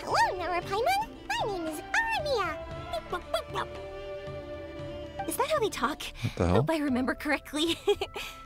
Hello, Nora Paimon. My name is Yoimiya. Is that how they talk? What the hell? Hope I remember correctly.